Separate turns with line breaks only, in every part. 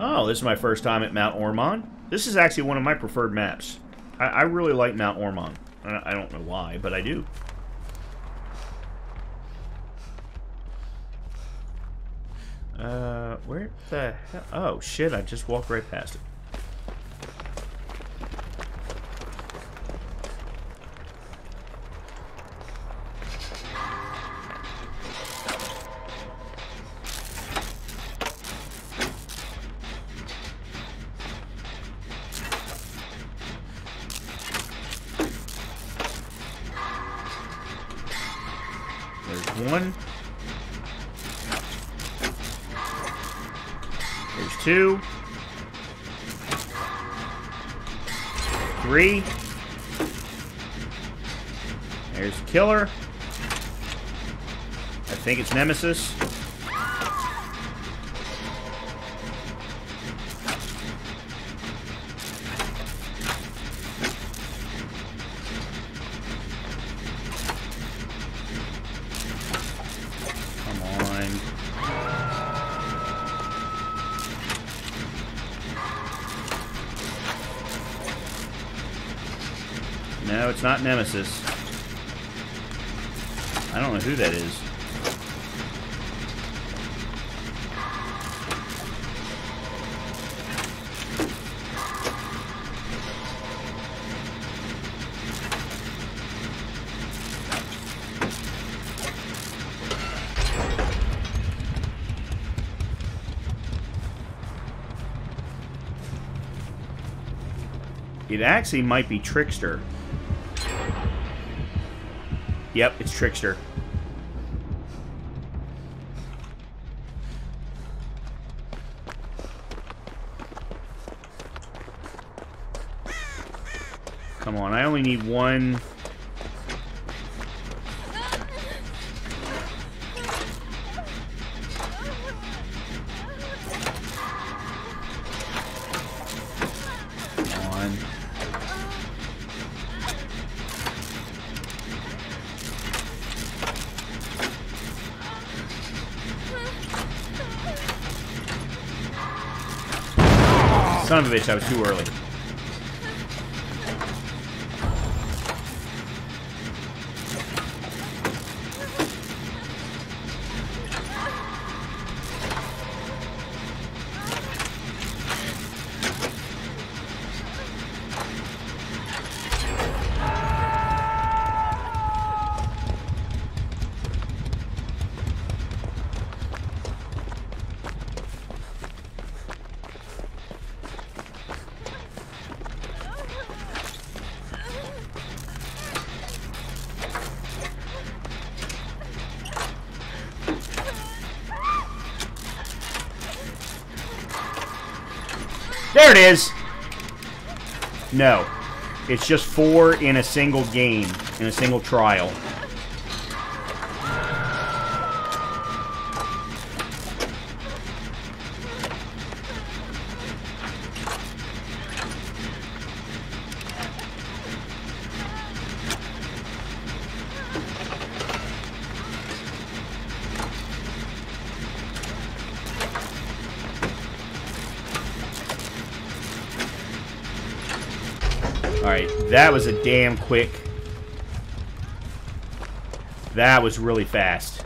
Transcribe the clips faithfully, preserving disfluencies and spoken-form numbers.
Oh, this is my first time at Mount Ormond. This is actually one of my preferred maps. I, I really like Mount Ormond. I, I don't know why, but I do. Uh, where the hell? Oh, shit, I just walked right past it. There's one. There's two. Three. There's Killer. I think it's Nemesis. No, it's not Nemesis. I don't know who that is. It actually might be Trickster. Yep, it's Trickster. Come on, I only need one. Come on. Son of a bitch, I was too early. There it is! No. It's just four in a single game, in a single trial. Alright, that was a damn quick. That was really fast.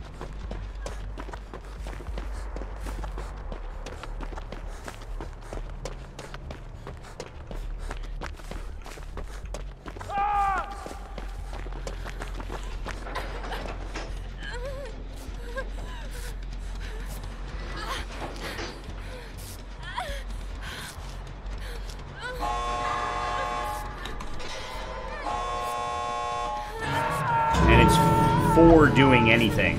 For doing anything.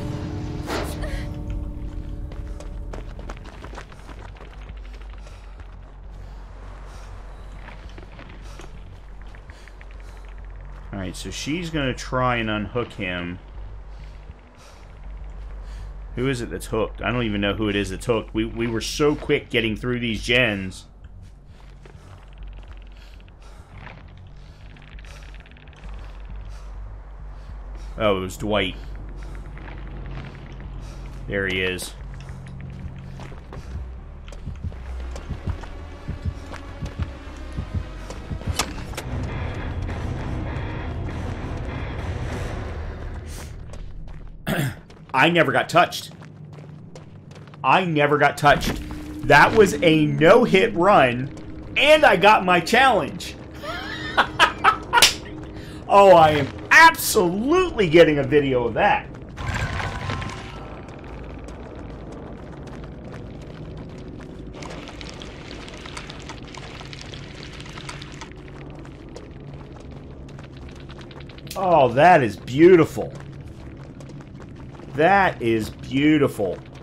Alright, so she's gonna try and unhook him. Who is it that's hooked? I don't even know who it is that's hooked. We, we were so quick getting through these gens. Oh, it was Dwight. There he is. I never got touched. I never got touched. That was a no-hit run, and I got my challenge. Oh, I am absolutely getting a video of that. Oh, that is beautiful. That is beautiful.